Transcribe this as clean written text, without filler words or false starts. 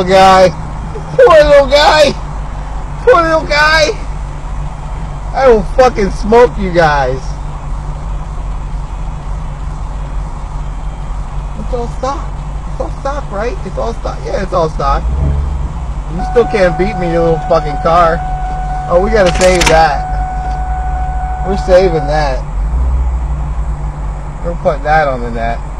little guy. Poor little guy. Poor little guy. I will fucking smoke you guys. It's all stock. It's all stock, right? It's all stock. Yeah, it's all stock. You still can't beat me, you little fucking car. Oh, we gotta save that. We're saving that. We're putting that on the net.